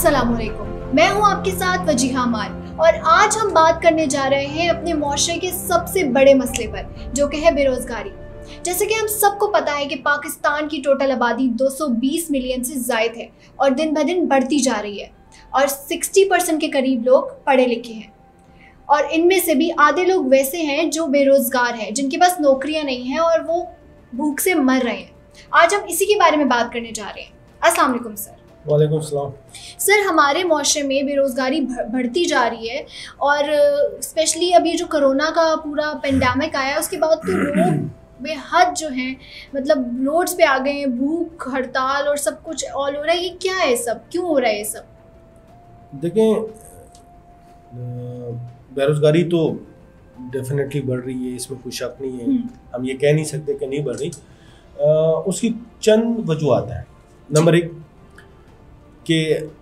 अस्सलामुअलैकुम, मैं हूं आपके साथ वजीहा मान और आज हम बात करने जा रहे हैं अपने माशरे के सबसे बड़े मसले पर, जो कि है बेरोजगारी। जैसे कि हम सबको पता है कि पाकिस्तान की टोटल आबादी 220 मिलियन से ज़ायद है और दिन ब दिन बढ़ती जा रही है और 60% के करीब लोग पढ़े लिखे हैं और इनमें से भी आधे लोग वैसे हैं जो बेरोजगार हैं, जिनके पास नौकरियां नहीं हैं और वो भूख से मर रहे हैं। आज हम इसी के बारे में बात करने जा रहे हैं। अस्सलाम वालेकुम सर। वालेकुम सलाम। सर, हमारे माशरे में बेरोज़गारी बढ़ती जा रही है और स्पेशली अभी जो कोरोना का पूरा पेंडेमिक आया है उसके बाद तो लोग बेहद जो हैं मतलब रोड्स पे आ गए हैं, भूख हड़ताल और सब कुछ ऑल हो रहा है। ये क्या है सब, क्यों हो रहा है ये सब? देखें, बेरोज़गारी तो डेफिनेटली बढ़ रही है, इसमें कोई शक नहीं है। हम ये कह नहीं सकते कि नहीं बढ़ रही। उसकी चंद वजूहात हैं। नंबर एक कि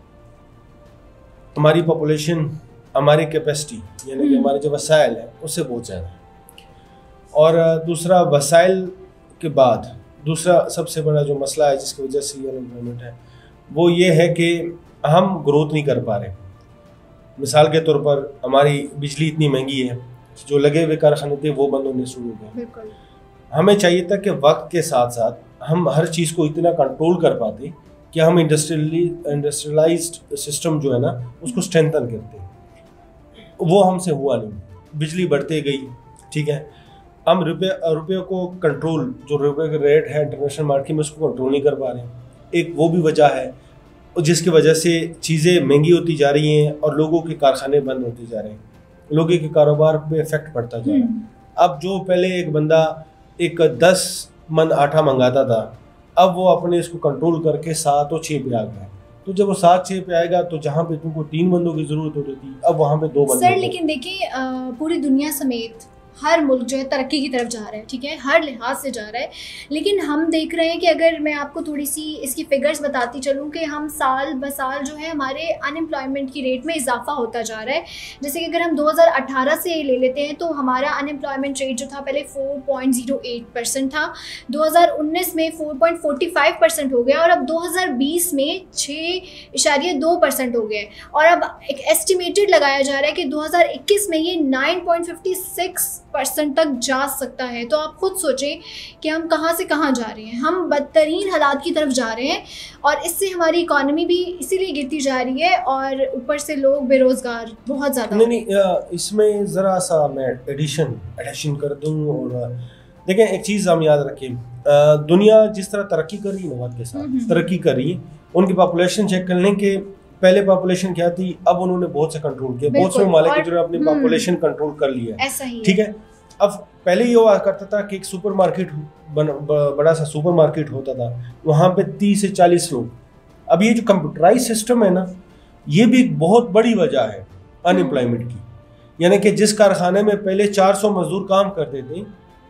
हमारी पॉपुलेशन, हमारी कैपेसिटी यानी कि हमारे जो वसाइल हैं उससे बहुत ज़्यादा है। और दूसरा, वसाइल के बाद दूसरा सबसे बड़ा जो मसला है जिसकी वजह से ये अनएम्प्लॉयमेंट है वो ये है कि हम ग्रोथ नहीं कर पा रहे। मिसाल के तौर पर हमारी बिजली इतनी महंगी है, जो लगे हुए कारखाने थे वो बंद होने शुरू हो गए। हमें चाहिए था कि वक्त के साथ साथ हम हर चीज़ को इतना कंट्रोल कर पाते कि हम इंडस्ट्रियलाइज्ड सिस्टम जो है ना उसको स्ट्रेंथन करते। वो हमसे हुआ नहीं। बिजली बढ़ते गई, ठीक है, हम रुपये को कंट्रोल, जो रुपये का रेट है इंटरनेशनल मार्केट में, उसको कंट्रोल नहीं कर पा रहे हैं। एक वो भी वजह है जिसकी वजह से चीज़ें महंगी होती जा रही हैं और लोगों के कारखाने बंद होते जा रहे हैं, लोगों के कारोबार पे इफेक्ट पड़ता जा रहा है। अब जो पहले एक बंदा एक 10 मन आटा मंगाता था, अब वो अपने इसको कंट्रोल करके 7 और 6 पे आ गया। तो जब वो 7-6 पे आएगा तो जहाँ पे तुमको 3 बंदों की जरूरत होती थी, अब वहाँ पे 2 बंदे। सर लेकिन देखिए, पूरी दुनिया समेत हर मुल्क जो है तरक्की की तरफ जा रहा है, ठीक है, हर लिहाज से जा रहा है। लेकिन हम देख रहे हैं कि अगर मैं आपको थोड़ी सी इसकी फिगर्स बताती चलूँ कि हम साल ब साल जो है हमारे अनएम्प्लॉयमेंट की रेट में इजाफा होता जा रहा है। जैसे कि अगर हम 2018 से ले लेते हैं तो हमारा अनएम्प्लॉयमेंट रेट जो था पहले 4.08% था, 2019 में 4.45% हो गया और अब 2020 में 6.2% हो गया। और अब एक एस्टिमेटेड लगाया जा रहा है कि 2021 में ये 9.56% तक जा सकता है। तो आप खुद सोचें कि हम कहाँ से कहाँ जा रहे हैं। हम बदतरीन हालात की तरफ जा रहे हैं और इससे हमारी इकॉनमी भी इसीलिए गिरती जा रही है और ऊपर से लोग बेरोजगार बहुत ज़्यादा। नहीं, इसमें ज़रा सा मैं एडिशन कर दूँ। और देखें, एक चीज़ हम याद रखें, दुनिया जिस तरह तरक्की कर रही है ना, वक्त के साथ तरक्की कर रही है। उनकी पॉपुलेशन चेक कर लें कि पहले पॉपुलेशन क्या थी, अब उन्होंने बहुत से कंट्रोल किया। बहुत से ममालिक के जो अपनी पॉपुलेशन कंट्रोल कर लिया है, ठीक है। अब पहले ये हुआ करता था कि एक सुपरमार्केट, बड़ा सा सुपरमार्केट होता था, वहाँ पे 30 से 40 लोग। अब ये जो कंप्यूटराइज सिस्टम है ना, ये भी एक बहुत बड़ी वजह है अनएम्प्लॉयमेंट की। यानी कि जिस कारखाने में पहले 400 मजदूर काम करते थे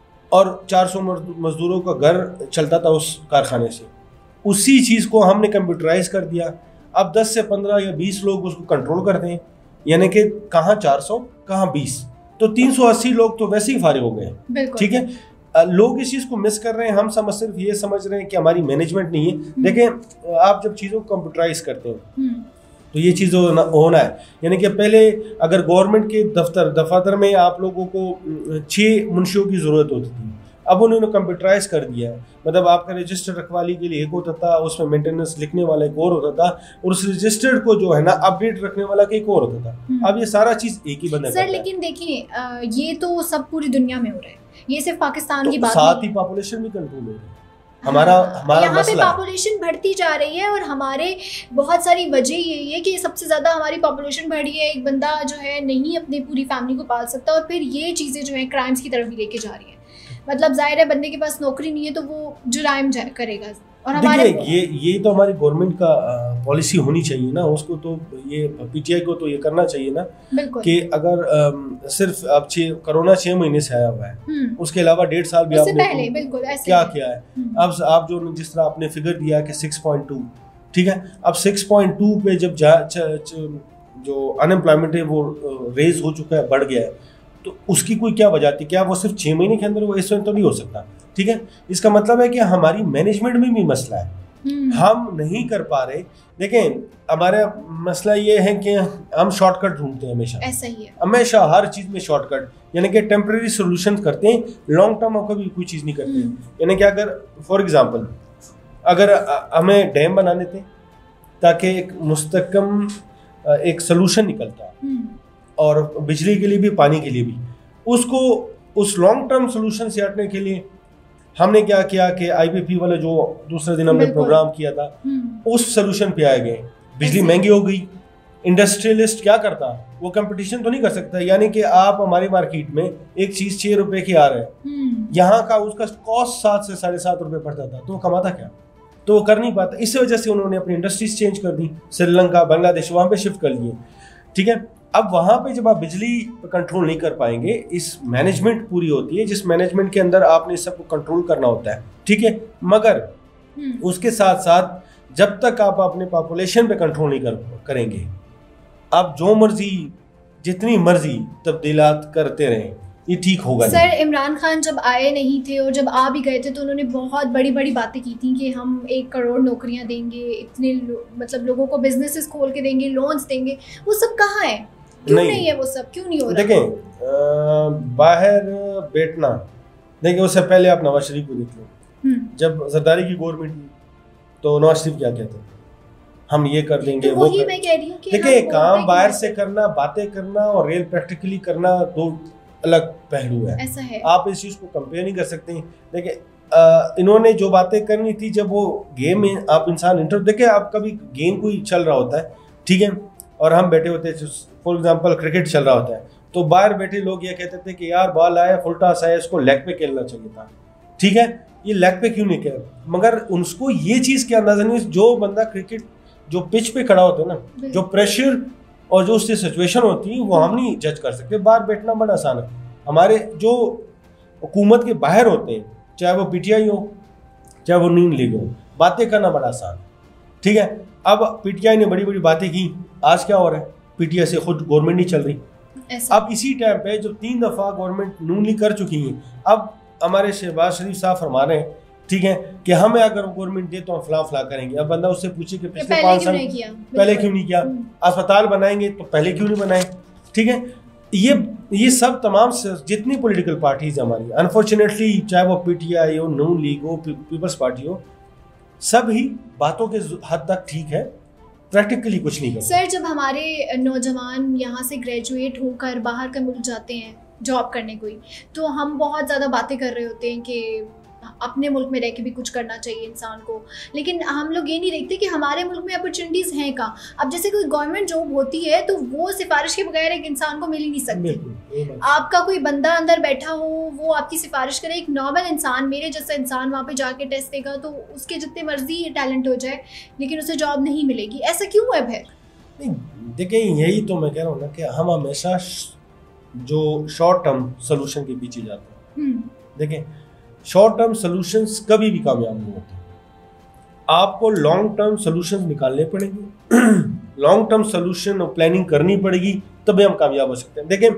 और 400 मजदूरों का घर चलता था उस कारखाने से, उसी चीज़ को हमने कंप्यूटराइज कर दिया। अब 10 से 15 या 20 लोग उसको कंट्रोल करते हैं, यानी कि कहाँ 400 कहाँ 20, तो 380 लोग तो वैसे ही फारिग हो गए, ठीक है। लोग इस चीज़ को मिस कर रहे हैं। हम सिर्फ ये समझ रहे हैं कि हमारी मैनेजमेंट नहीं है। देखें, आप जब चीज़ों को कंप्यूटराइज करते हैं तो ये चीज़ होना है। यानी कि पहले अगर गवर्नमेंट के दफ्तर में आप लोगों को 6 मुंशियों की ज़रूरत होती थी, अब उन्होंने कंप्यूटराइज कर दिया है। मतलब आपका रजिस्टर रखवाली के लिए एक होता था, उसमें मेंटेनेंस लिखने वाला एक और होता था, और उस रजिस्टर्ड को जो है ना अपडेट रखने वाला एक और होता था। अब ये सारा चीज़ एक ही बंदा। सर लेकिन देखिए, ये तो सब पूरी दुनिया में हो रहा है, ये सिर्फ पाकिस्तान की बात नहीं। साथ ही पॉपुलेशन भी कंट्रोल हो रही है। हमारा यहाँ पे पॉपुलेशन बढ़ती जा रही है और हमारे बहुत सारी वजह यही है कि सबसे ज़्यादा हमारी पॉपुलेशन बढ़ी है। एक बंदा जो है नहीं अपनी पूरी फैमिली को पाल सकता और फिर ये चीज़ें जो है क्राइम्स की तरफ भी लेके जा रही है। मतलब जाहिर है बंदे के पास नौकरी नहीं है तो वो जुराइम करेगा। और हमारे ये तो हमारी गवर्नमेंट का पॉलिसी होनी चाहिए ना, उसको तो ये पीटीआई को तो ये करना चाहिए ना कि अगर सिर्फ अब कोरोना 6 महीने से आया हुआ है, उसके अलावा 1.5 साल भी आपने क्या किया है। अब आप जो जिस तरह आपने फिगर दिया कि 6.2, ठीक है, अब 6.2 पे जब जो अनएम्प्लॉयमेंट है वो रेज हो चुका है, बढ़ गया है, तो उसकी कोई क्या वजह थी? क्या वो सिर्फ 6 महीने के अंदर वो इसमें तो नहीं हो सकता, ठीक है। इसका मतलब है कि हमारी मैनेजमेंट में भी मसला है। हम नहीं कर पा रहे। देखें हमारा मसला ये है कि हम शॉर्टकट ढूंढते हैं हमेशा, ऐसा ही है हमेशा हर चीज़ में शॉर्टकट, यानी कि टेम्परेरी सोल्यूशन करते हैं, लॉन्ग टर्म कभी कोई चीज़ नहीं करते। यानी कि अगर फॉर एग्जांपल अगर हमें डैम बनाने थे ताकि एक मुस्तकम एक सोल्यूशन निकलता और बिजली के लिए भी पानी के लिए भी, उसको उस लॉन्ग टर्म सोल्यूशन से हटने के लिए हमने क्या किया कि आईपीपी वाले जो दूसरे दिन हमने प्रोग्राम किया था उस सोल्यूशन पे आए गए। बिजली महंगी हो गई, इंडस्ट्रियलिस्ट क्या करता, वो कंपटीशन तो नहीं कर सकता। यानी कि आप हमारी मार्केट में एक चीज 6 रुपए की आ रहा है, यहाँ का उसका कॉस्ट 7 से 7.5 रुपए पड़ता था, तो वो कमाता क्या, तो वो कर नहीं पाता। इस वजह से उन्होंने अपनी इंडस्ट्रीज चेंज कर दी, श्रीलंका बांग्लादेश वहां पे शिफ्ट कर लिए। ठीक है, अब वहां पे जब आप बिजली कंट्रोल नहीं कर पाएंगे, इस मैनेजमेंट पूरी होती है जिस मैनेजमेंट के अंदर आपने सबको कंट्रोल करना होता है। ठीक है, मगर उसके साथ साथ जब तक आप अपने पॉपुलेशन पे कंट्रोल नहीं करेंगे, आप जो मर्जी जितनी मर्जी तब्दीलात करते रहें, ये ठीक होगा सर नहीं। इमरान खान जब आए नहीं थे और जब आ भी गए थे तो उन्होंने बहुत बड़ी बड़ी बातें की थी कि हम 1 करोड़ नौकरियां देंगे, इतने मतलब लोगों को बिजनेसेस खोल के देंगे, लोन्स देंगे, वो सब कहाँ है, क्यों नहीं है वो सब, क्यों नहीं हो रहा? देखें बाहर बैठना, देखिए उससे पहले आप नवाज शरीफ को देख लो, जब जरदारी की गवर्नमेंट थी तो नवाज शरीफ क्या कहते हैं, हम ये कर देंगे, तो वो कर... मैं कह रही हूँ कि देखिए काम बाहर से करना, बातें करना और रियल प्रैक्टिकली करना दो अलग पहलू है, ऐसा है। आप इस चीज को कंपेयर नहीं कर सकते। देखिए इन्होंने जो बातें करनी थी जब वो गेम में आप इंसान इंटर, देखिए आप कभी गेम कोई चल रहा होता है, ठीक है, और हम बैठे होते हैं, फॉर एग्जांपल क्रिकेट चल रहा होता है, तो बाहर बैठे लोग ये कहते थे कि यार बॉल आया, फुल टॉस आया, इसको लेग पे खेलना चाहिए था। ठीक है, ये लेग पे क्यों नहीं खेल, मगर उनको ये चीज़ का अंदाजा नहीं, जो बंदा क्रिकेट जो पिच पे खड़ा होता है ना, जो प्रेशर और जो उससे सिचुएशन होती है वो हम नहीं जज कर सकते। बाहर बैठना बड़ा आसान है। हमारे जो हुकूमत के बाहर होते हैं, चाहे वो पीटीआई हो चाहे वो नून लीग हो, बातें करना बड़ा आसान है। ठीक है, अब पीटीआई ने बड़ी बड़ी बातें की, आज क्या हो रहा है, पीटीआई से खुद गवर्नमेंट नहीं चल रही। अब इसी टाइम पे जब 3 दफ़ा गवर्नमेंट नून लीग कर चुकी है, अब हमारे शहबाज शरीफ साहब फरमा रहे हैं, ठीक है, कि हमें अगर गवर्नमेंट दे तो हम फला फला करेंगे। अब बंदा उससे पूछे कि पिछले 5 साल पहले क्यों नहीं किया, अस्पताल बनाएंगे तो पहले क्यों नहीं बनाए। ठीक है, ये सब तमाम जितनी पॉलिटिकल पार्टीज हमारी, अनफॉर्चुनेटली चाहे वो पीटीआई हो, नून लीग हो, पीपल्स पार्टी हो, सब ही बातों के हद तक ठीक है, प्रैक्टिकली कुछ नहीं करते। सर जब हमारे नौजवान यहाँ से ग्रेजुएट होकर बाहर का मुल्क जाते हैं जॉब करने कोई, तो हम बहुत ज़्यादा बातें कर रहे होते हैं कि अपने मुल्क में रह के भी कुछ करना चाहिए इंसान को, लेकिन हम लोग ये नहीं देखते कि हमारे मुल्क में अपॉर्चुनिटीज़ हैं कहाँ। अब जैसे कोई गवर्नमेंट जॉब होती है तो वो सिफारिश के बगैर एक इंसान को मिल ही नहीं सकती। आपका कोई बंदा अंदर बैठा हो, वो आपकी सिफारिश करे, एक नॉर्मल इंसान, मेरे जैसा इंसान वहाँ पे जाके टेस्ट देगा तो उसके जितने मर्जी टैलेंट हो जाए लेकिन उसे जॉब नहीं मिलेगी। ऐसा क्यों है फिर? देखिए यही तो मैं कह रहा हूँ ना कि हम हमेशा जो शॉर्ट टर्म सोल्यूशन के पीछे जाते हैं। देखिए शॉर्ट टर्म सॉल्यूशंस कभी भी कामयाब नहीं होते, आपको लॉन्ग टर्म सॉल्यूशंस निकालने पड़ेंगे, लॉन्ग टर्म सॉल्यूशन और प्लानिंग करनी पड़ेगी, तभी हम कामयाब हो सकते हैं। देखिए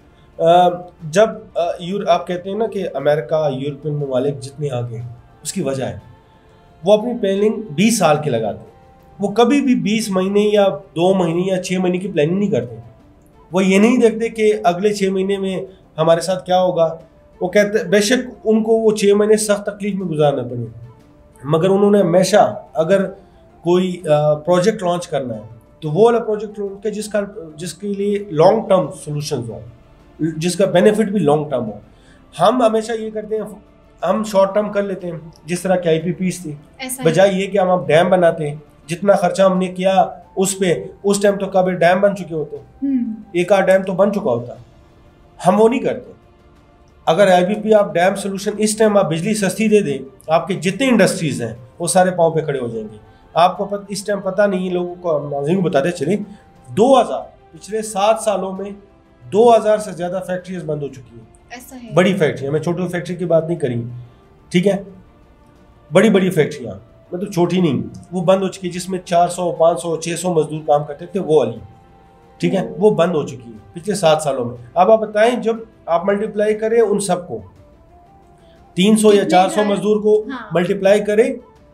जब आप कहते हैं ना कि अमेरिका यूरोपियन ममालिक जितने आगे हैं, उसकी वजह है वो अपनी प्लानिंग 20 साल की लगाते हैं, वो कभी भी 20 महीने या 2 महीने या 6 महीने की प्लानिंग नहीं करते। वो ये नहीं देखते कि अगले 6 महीने में हमारे साथ क्या होगा। वो कहते बेशक उनको वो 6 महीने सख्त तकलीफ में गुजारना पड़े, मगर उन्होंने हमेशा अगर कोई प्रोजेक्ट लॉन्च करना है तो वो वाला प्रोजेक्ट लॉन्च किया जिसके लिए लॉन्ग टर्म सॉल्यूशंस हो, जिसका बेनिफिट भी लॉन्ग टर्म हो। हम हमेशा ये करते हैं, हम शॉर्ट टर्म कर लेते हैं, जिस तरह की IPPs थी, बजाय ये कि हम डैम बनाते हैं, जितना खर्चा हमने किया उस पे उस टाइम तो कभी डैम बन चुके होते, एक आध डैम तो बन चुका होता, हम वो नहीं करते। अगर IPP आप डैम सोल्यूशन इस टाइम आप बिजली सस्ती दे दें, आपके जितने इंडस्ट्रीज हैं वो सारे पाँव पे खड़े हो जाएंगे। आपको इस टाइम पता नहीं, लोगों को नाज़रीन को बताते चले, 2000 पिछले 7 सालों में 2000 से ज़्यादा फैक्ट्रीज बंद हो चुकी हैं। ऐसा है, बड़ी फैक्ट्रियाँ, मैं छोटी फैक्ट्री की बात नहीं करी, ठीक है, बड़ी बड़ी फैक्ट्रियाँ मतलब छोटी नहीं, वो बंद हो चुकी है, जिसमें 400 500 600 मजदूर काम करते थे, वो वाली, ठीक है, वो बंद हो चुकी है पिछले 7 सालों में। अब आप बताएं, जब आप मल्टीप्लाई करें उन सबको, 300 या 400 मजदूर को मल्टीप्लाई करें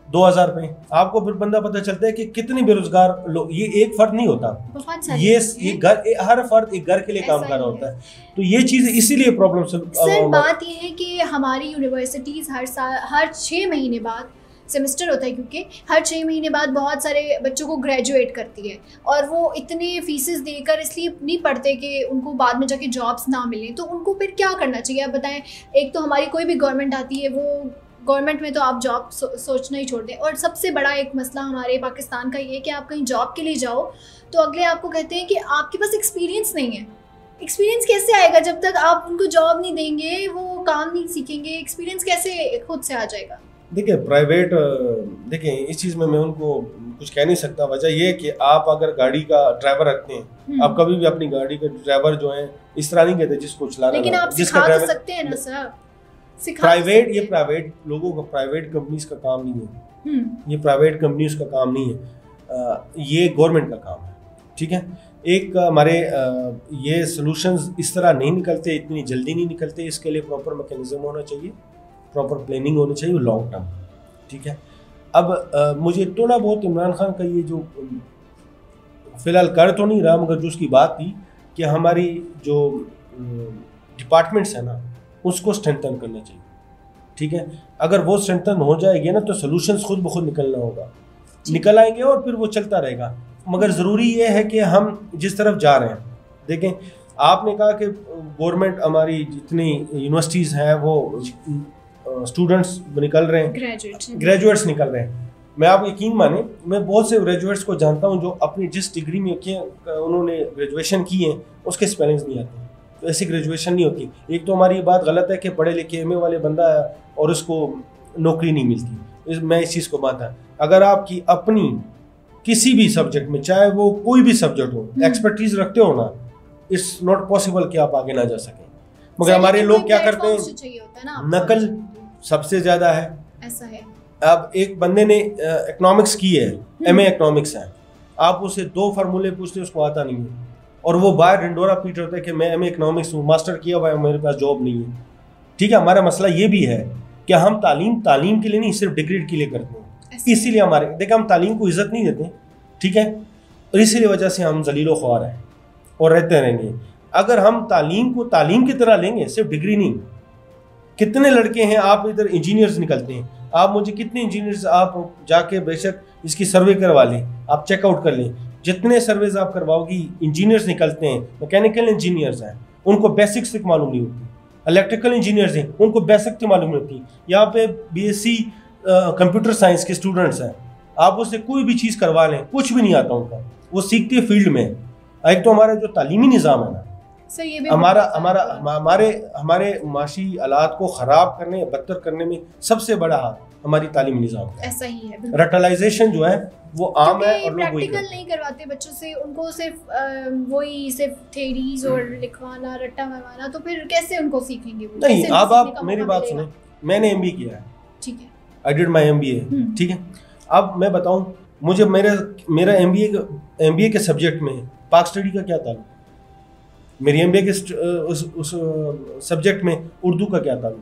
2000 पे, आपको फिर बंदा पता चलता है कि कितने बेरोजगार लोग, ये एक फर्द नहीं होता, ये घर, हर फर्द एक घर के लिए काम कर रहा होता है। तो ये चीज़ इसीलिए प्रॉब्लम सर बात ये है कि हमारी यूनिवर्सिटीज़ हर साल, हर 6 महीने बाद सेमेस्टर होता है, क्योंकि हर 6 महीने बाद बहुत सारे बच्चों को ग्रेजुएट करती है, और वो इतने फीसेस देकर इसलिए नहीं पढ़ते कि उनको बाद में जाके जॉब्स ना मिलें। तो उनको फिर क्या करना चाहिए आप बताएं। एक तो हमारी कोई भी गवर्नमेंट आती है, वो गवर्नमेंट में तो आप जॉब सोचना ही छोड़ दें। और सबसे बड़ा एक मसला हमारे पाकिस्तान का ये है कि आप कहीं जॉब के लिए जाओ तो अगले आपको कहते हैं कि आपके पास एक्सपीरियंस नहीं है। एक्सपीरियंस कैसे आएगा जब तक आप उनको जॉब नहीं देंगे, वो काम नहीं सीखेंगे, एक्सपीरियंस कैसे खुद से आ जाएगा। देखिए प्राइवेट, देखिए इस चीज़ में मैं उनको कुछ कह नहीं सकता। वजह ये है कि आप अगर गाड़ी का ड्राइवर रखते हैं, आप कभी भी अपनी गाड़ी के ड्राइवर जो है इस तरह नहीं कहते जिसको चलाना, लेकिन आप सिखा तो सकते हैं ना सर। प्राइवेट, ये प्राइवेट लोगों का, प्राइवेट कंपनीज का काम नहीं है, ये प्राइवेट कंपनीज का काम नहीं है, ये गवर्नमेंट का काम है। ठीक है, एक हमारे ये सॉल्यूशंस इस तरह नहीं निकलते, इतनी जल्दी नहीं निकलते। इसके लिए प्रॉपर मैकेनिज्म होना चाहिए, प्रॉपर प्लानिंग होनी चाहिए लॉन्ग टर्म। ठीक है, अब मुझे थोड़ा बहुत इमरान खान का ये जो फिलहाल कर तो नहीं रहा, मगर जो उसकी बात थी कि हमारी जो डिपार्टमेंट्स है ना उसको स्ट्रेंथन करना चाहिए। ठीक है, अगर वो स्ट्रेंथन हो जाएगी ना तो सोल्यूशंस खुद ब खुद निकलना होगा, निकल आएंगे और फिर वो चलता रहेगा। मगर ज़रूरी ये है कि हम जिस तरफ जा रहे हैं, देखें आपने कहा कि गवर्नमेंट, हमारी जितनी यूनिवर्सिटीज़ हैं वो स्टूडेंट्स निकल रहे हैं, ग्रेजुएट्स निकल रहे हैं। मैं आप यकीन माने, मैं बहुत से ग्रेजुएट्स को जानता हूं जो अपनी जिस डिग्री में उन्होंने ग्रेजुएशन की है उसके स्पेलिंग्स नहीं आते। तो ऐसी ग्रेजुएशन नहीं होती। एक तो हमारी बात गलत है कि पढ़े लिखे MA वाले बंदा है और उसको नौकरी नहीं मिलती। मैं इस चीज़ को मानता, अगर आपकी अपनी किसी भी सब्जेक्ट में, चाहे वो कोई भी सब्जेक्ट हो, एक्सपर्टीज रखते हो ना, इट्स नॉट पॉसिबल कि आप आगे ना जा सकें। मगर हमारे लोग क्या करते हैं, नकल सबसे ज्यादा है। ऐसा है। अब एक बंदे ने इकोनॉमिक्स की है, MA इकोनॉमिक्स है, आप उसे 2 फार्मूले पूछते उसको आता नहीं है, और वो बाहर ढिंडोरा पीट होता है कि मैं MA इकोनॉमिक्स हूँ, मास्टर किया हुआ है, मेरे पास जॉब नहीं है। ठीक है, हमारा मसला ये भी है कि हम तालीम के लिए नहीं, सिर्फ डिग्री के लिए करते हैं। इसीलिए हमारे, देखिए हम तालीम को इज्जत नहीं देते। ठीक है, और इसीलिए वजह से हम जलीलो ख्वार हैं और रहते रहेंगे। अगर हम तालीम को तालीम की तरह लेंगे, सिर्फ डिग्री नहीं, कितने लड़के हैं आप इधर इंजीनियर्स निकलते हैं, आप मुझे कितने इंजीनियर्स, आप जाके बेशक इसकी सर्वे करवा लें, आप चेकआउट कर लें, जितने सर्वेज आप करवाओगी इंजीनियर्स निकलते हैं। मैकेनिकल इंजीनियर्स हैं, उनको बेसिक्स तक मालूम नहीं होती। इलेक्ट्रिकल इंजीनियर्स हैं, उनको बेसिक तक मालूम नहीं होती। यहाँ पे BSc कंप्यूटर साइंस के स्टूडेंट्स हैं, आप उससे कोई भी चीज़ करवा लें, कुछ भी नहीं आता उनका, वो सीखते फील्ड में। एक तो हमारा जो तालीमी निज़ाम है ना, ये भी हमारे माशी हालात को ख़राब करने, बदतर करने में सबसे बड़ा हाथ हमारी तालीमी निज़ाम का। ऐसा ही है। रटलाइजेशन जो है वो आम है, और लोग प्रैक्टिकल नहीं करवाते बच्चों से, उनको सिर्फ थ्योरीज और लिखवाना, रट्टा मारवाना, तो फिर कैसे उनको सीखेंगे वो? नहीं, आप मेरी बात सुने, मैंने MBA किया है। ठीक है, आई डिड माई MBA। ठीक है, अब मैं बताऊं, मुझे मेरा MBA के सब्जेक्ट में पाक स्टडी का क्या ताल्लुक, मेरी MBA के उस सब्जेक्ट में उर्दू का क्या ताल्लुक,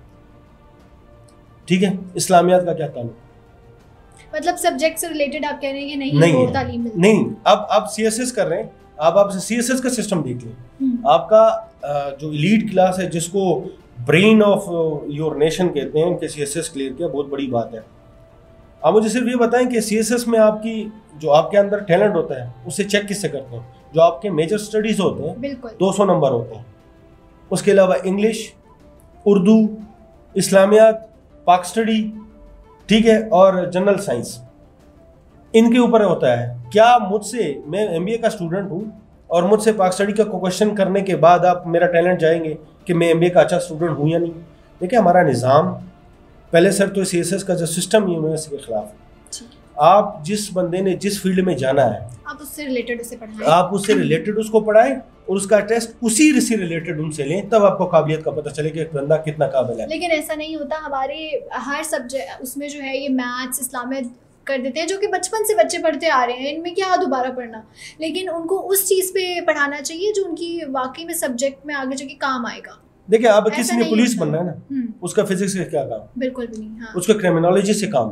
ठीक है, इस्लामियात का क्या ताल्लुक। मतलब सब्जेक्ट से रिलेटेड आप कह रहे हैं कि नहीं वो तालीम मिलती? नहीं, अब आप CSS कर रहे हैं, आप CSS का सिस्टम देख लें। आपका जो एलीट क्लास है, जिसको ब्रेन ऑफ योर नेशन कहते हैं, कि CSS क्लियर किया, बहुत बड़ी बात है। आप मुझे सिर्फ ये बताएं कि CSS में आपकी जो आपके अंदर टैलेंट होता है उसे चेक किससे करते हैं? जो आपके मेजर स्टडीज होते हैं 200 नंबर होते हैं, उसके अलावा इंग्लिश, उर्दू, इस्लामियात, पाक स्टडी, ठीक है, और जनरल साइंस, इनके ऊपर होता है। क्या मुझसे, मैं MBA का स्टूडेंट हूँ और मुझसे पाक स्टडी का क्वेश्चन करने के बाद आप मेरा टैलेंट जाएंगे कि मैं MBA का अच्छा स्टूडेंट हूँ या नहीं? देखिए हमारा निज़ाम पहले सर तो CSS का जो सिस्टम है यूनिवर्सिटी के खिलाफ है। आप जिस बंदे ने जिस फील्ड में जाना है, आप उससे रिलेटेड उसे पढ़ाएं, आप उससे रिलेटेड उसको पढ़ाएं और उसका टेस्ट उसी से रिलेटेड उनसे लें, तब आपको काबिलियत का पता चले कि बंदा कितना काबिल है। लेकिन ऐसा नहीं होता, हमारे हर सब्जेक्ट उसमें जो है ये मैथ्स, इस्लामिक कर देते हैं, जो कि बचपन से बच्चे पढ़ते आ रहे हैं, इनमें क्या दोबारा पढ़ना। लेकिन उनको उस चीज़ पे पढ़ाना चाहिए जो उनकी वाकई में सब्जेक्ट में आगे जाके काम आएगा। देखिए अब किसी ने पुलिस बनना है ना, उसका फिजिक्स से क्या काम? बिल्कुल भी नहीं। हाँ। उसका क्रिमिनोलॉजी से काम है,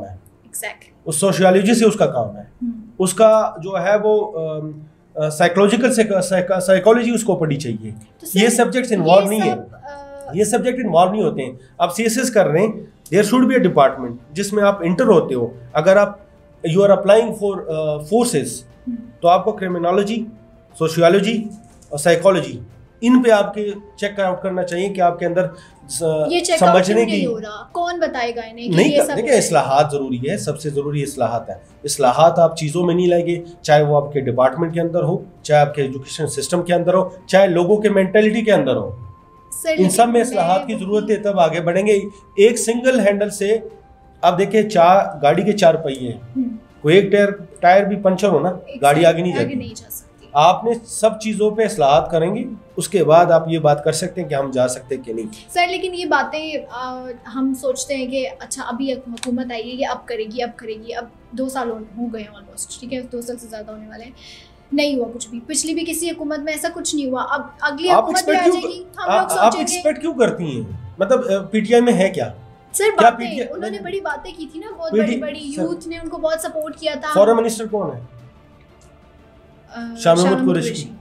एग्जैक्टली। उस सोशियोलॉजी से उसका काम है, उसका जो है वो साइकोलॉजिकल साइकोलॉजी उसको पढ़ी चाहिए। तो ये सब्जेक्ट्स इन्वॉल्व नहीं है, ये सब्जेक्ट इन्वॉल्व नहीं होते हैं। आप सीएसएस कर रहे हैं, there should be a department जिसमें आप इंटर होते हो। अगर आप you are applying for forces तो आपको क्रिमिनोलॉजी, सोशियोलॉजी और साइकोलॉजी इन पे आपके चेक आउट करना चाहिए कि आपके अंदर ये समझने की हो रहा, कौन बताएगा इन्हें कि नहीं ये सब देखिए, इस्लाहात जरूरी है, सबसे जरूरी इस्लाहात है। इस्लाहात आप चीज़ों में नहीं लाएंगे, चाहे वो आपके डिपार्टमेंट के अंदर हो, चाहे आपके एजुकेशन सिस्टम के अंदर हो, चाहे लोगों के मेंटेलिटी के अंदर हो, इन सब में इस्लाहात की जरूरत है, तब आगे बढ़ेंगे। एक सिंगल हैंडल से आप देखिए, गाड़ी के 4 पहिए हैं, कोई एक टायर भी पंचर हो ना, गाड़ी आगे नहीं जाती। आपने सब चीज़ों पे इस्लाहात करेंगे, उसके बाद आप ये बात कर सकते हैं कि हम जा सकते हैं कि नहीं। सर लेकिन ये बातें हम सोचते हैं कि अच्छा अभी हुकूमत आई है कि अब करेगी, अब 2 साल हो गए ऑलमोस्ट, ठीक है, 2 साल से ज़्यादा होने वाले हैं, नहीं हुआ कुछ भी। पिछली भी किसी हुकूमत में ऐसा कुछ नहीं हुआ, अब अगली हुकूमत आ जाएगी, हम लोग सोचेंगे। आप एक्सपेक्ट क्यों करती हैं? मतलब पीटीआई में है क्या सर? बातें उन्होंने बड़ी बातें की थी ना, बहुत बड़ी यूथ ने उनको बहुत सपोर्ट किया था। फॉरेन मिनिस्टर कौन है? शाह महमूद कुरैशी।